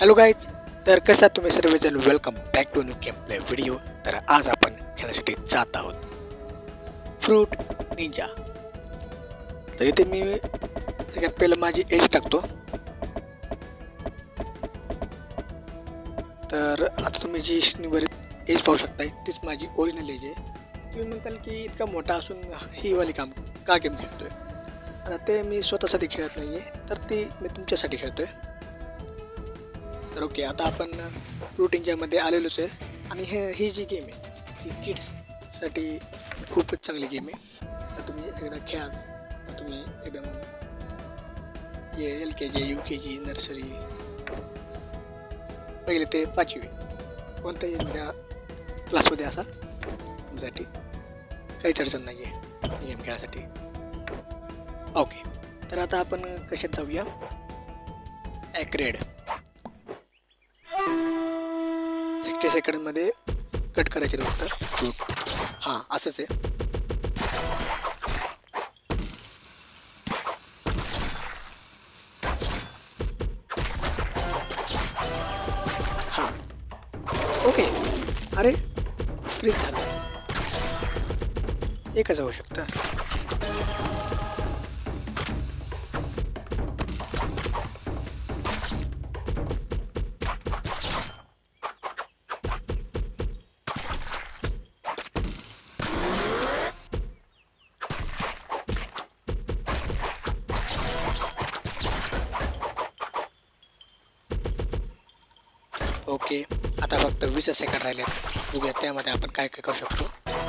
Hello guys, तर कसा तुम्ही सर्वजण welcome back to new game play video. तर आज आपण खेळण्यासाठी जात आहोत फ्रूट निंजा. तर इथे मी सगळ्यात पहिलं माझी एज टाकतो. तर आता तुम्ही जी स्क्रीनवर एज पाहू शकताय तीच माझी ओरिजिनल एज आहे. तुम्ही म्हणताल की इतका मोठा असून ही वाली काम का गेम खेळतोय. आता ते मी स्वतःसाठी खेळत नाही आहे, तर ती मी तुमच्यासाठी खेळतोय. तर ओके, आता आपण फ्रूट निंजामध्ये आलेलोच आहे आणि ही जी गेम आहे ती किड्ससाठी खूपच चांगली गेम आहे. तर तुम्ही एकदा खेळा, तर तुम्ही एकदम LKG UKG नर्सरी पहिले ते 5वी कोणत्याही क्लासमध्ये असाल तुमच्यासाठी काहीच अडचण नाही आहे गेम खेळण्यासाठी. ओके, तर आता आपण कशात जाऊया. ॲक्रेड 60 सेकंडमध्ये कट करायचे फक्त फ्रूट. हां, असंच आहे. हां, ओके. अरे फ्रीज झालं, हे कसं होऊ शकतं. ओके, आता फक्त 20 सेकंड राहिले. बघूया त्यामध्ये आपण काय काय करू शकतो.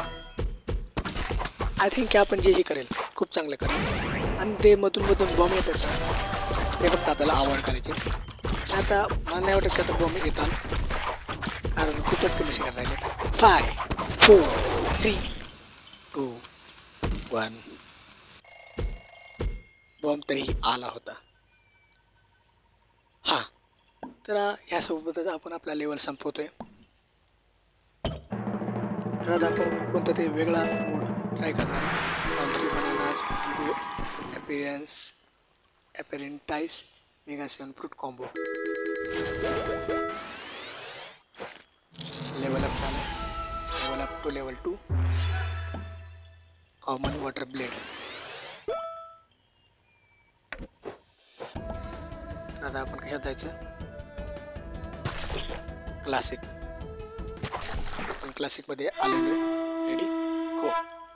आय थिंक की आपण जेही करेल खूप चांगलं करेल आणि ते मधून बॉम्ब येतात ते फक्त आपल्याला आवड करायचे. आता मला नाही वाटत की आता बॉम्ब येतात, कारण खूपच कमी सेकंड राहिले. 5 4 3 2 1 बॉम्ब तरीही आला होता. हां, तर ह्यासोबतच आपण आपला लेवल संपवतोय. तर आज आपण कोणता तरी वेगळा मोड ट्राय करणार. ॲपेरेंटाइज मेगासन फ्रूट कॉम्बो लेवल अप झाला. Level up to level 2 common water blade. तर आता आपण कशात जायचं. क्लासिक. आपण क्लासिकमध्ये आलेलो आहे. Ready go.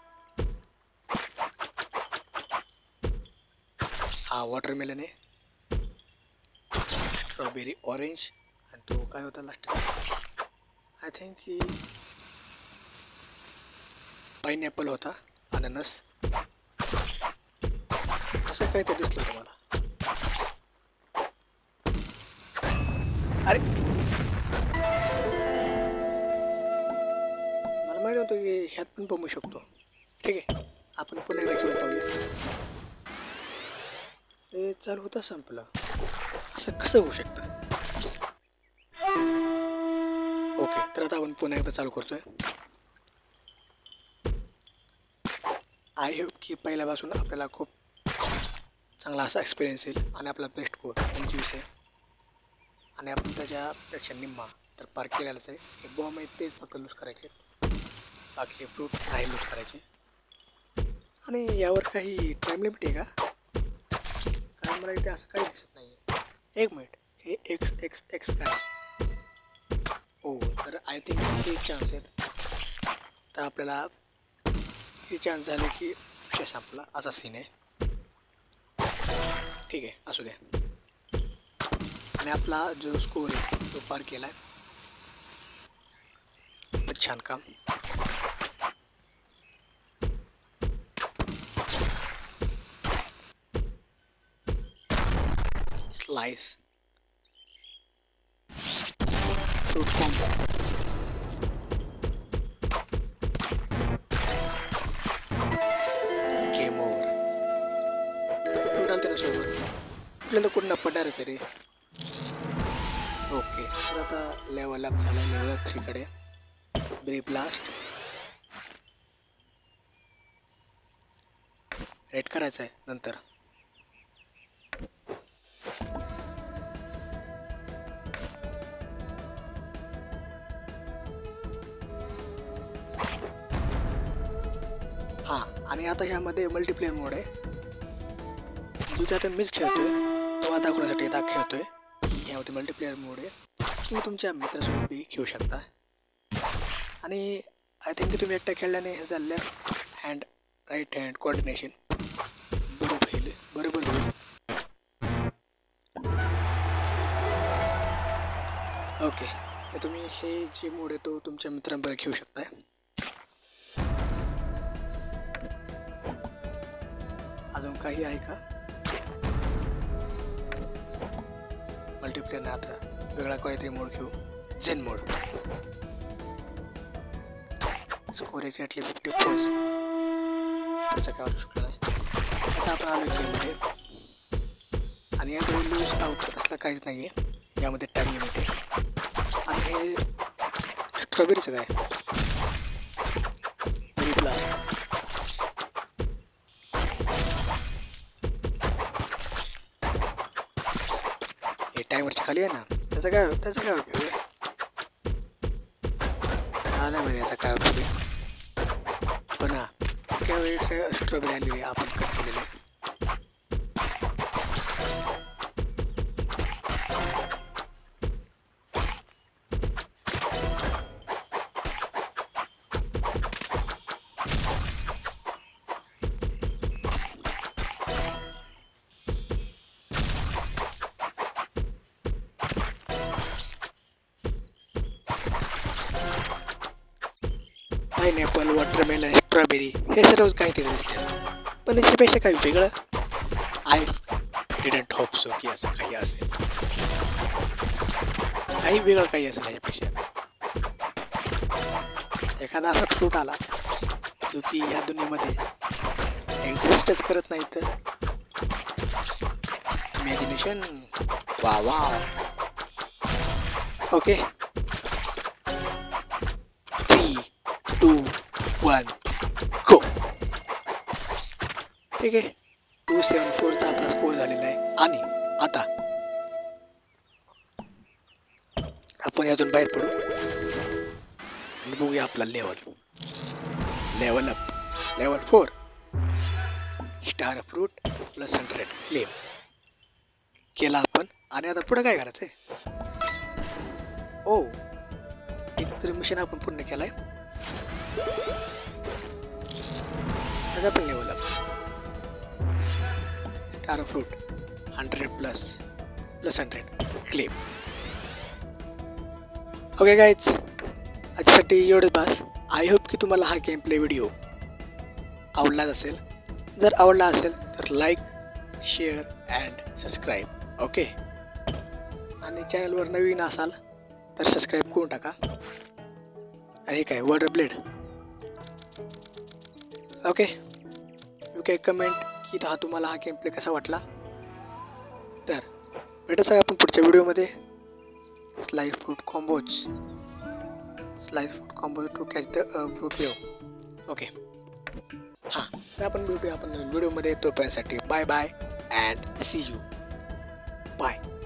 हा वॉटरमेलन आहे, स्ट्रॉबेरी ऑरेंज आणि तो काय होता लास्ट. आय थिंक की पाईनॲपल होता, अननस असं काहीतरी दिसलं होतं मला. अरे मला माहिती होतं की ह्यात पण बघू शकतो. ठीक आहे, आपण पुन्हा एकदा खेळून पाहूया. ते चालू होतं संपलं, असं कसं होऊ शकतं. ओके, तर आता आपण पुन्हा एकदा चालू करतोय. आय होप की पहिल्यापासून आपल्याला खूप चांगला असा एक्सपिरियन्स येईल आणि आपला बेस्ट स्कोअर 25 आहे आणि आपण त्याच्यापेक्षा निम्मा तर पार केलेलाच आहे. हे बॉम्ब आहेत तेच फक्त लूज करायचे, बाकीचे फ्रूट नाही लूज करायचे. आणि यावर काही टाईम लिमिट आहे का, कारण मला इथे असं काही दिसत नाही आहे. एक मिनिट, हे एक्स काय. हो, तर आय थिंक हे चान्स आहेत. तर आपल्याला हे चान्स झाले की विषय संपला, असा सीन आहे. ठीक आहे, असू द्या. आणि आपला जो स्कोअर आहे तो पार केला आहे. छान काम. Slice fruit combo. Game over. Fruit आलते ना सोबत, आपल्याला कुठं पडणारच आहे रे. ओके, तर आता लेवल अप झाला लेवल 3 कडे. ब्री ब्लास्ट रेड करायचं आहे नंतर. आणि आता ह्यामध्ये मल्टीप्लेअर मोड आहे, जो की आता मीच खेळतोय, तो दाखवण्यासाठी आता खेळतोय. यामध्ये मल्टीप्लेअर मोड आहे, तुम्ही तुमच्या मित्रासोबतही खेळू शकता. आणि आय थिंक तुम्ही एकटा खेळल्याने ह्याचा left hand right hand coordination बरोबर होईल. ओके, तर तुम्ही हे जे मोड आहे तो तुमच्या मित्रांबरोबर खेळू शकताय. अजून काही आहे का? मल्टीप्लेअर नाही, आता वेगळा काहीतरी मोड घेऊ. झेन मोड. स्कोर एक्झॅक्टली 50 त्याचा काय वाटू शकला आहे. आता आपण आलो गेममध्ये आणि यामध्ये लूज आउट असलं काहीच नाही आहे. यामध्ये टाइम लिमिट आहे. आणि हे स्ट्रॉबेरीचं काय हे टायमरच्या खाली आहे ना, त्याचं काय उपयोग आहे? हा नाही माहिती याचा काय उपयोग आहे, पण हा त्यावेळी स्ट्रॉबेरी आलेली आहे, आपण कट केलेली आहे. पायनॅपल, वॉटरमेलन, स्ट्रॉबेरी हे सर्वच काहीतरी दिसले, पण याच्यापेक्षा काही वेगळं आय डिडंट होप सो की असं काही असेल, काही वेगळं काही असेल याच्यापेक्षा. एखादा असा फ्रूट आला जो की या दुनियेमध्ये एक्झिस्टच करत नाही, तर इमॅजिनेशन वा वा. Okay, 3, 2, 1 go. ठीक आहे, 274चा आपला स्कोर झालेला आहे. आणि आता आपण यातून बाहेर पडू आणि बघूया आपला level up. Level 4 star fruit plus 100 claim केला आपण. आणि आता पुढे काय करायचं आहे? ओ, एक तरी मिशन आपण पूर्ण केलाय. त्याचा पण level up star fruit 100 plus 100 claim. Okay guys, आजसाठी एवढंच बास. आय होप की तुम्हाला हा गेम प्ले व्हिडिओ आवडलाच असेल. जर आवडला असेल तर like, share and subscribe. Okay, आणि चॅनलवर नवीन असाल तर सबस्क्राईब करून टाका. आणि काय water blade. Okay, you can comment की तुम्हाला हा गेम प्ले कसा वाटला. तर भेटायचं आहे आपण पुढच्या व्हिडिओमध्ये. Slice fruit combos to catch the fruit wave. Okay, हां, तर आपण भेटूया आपण व्हिडिओमध्ये. तोपर्यंतसाठी bye bye and see you. Bye.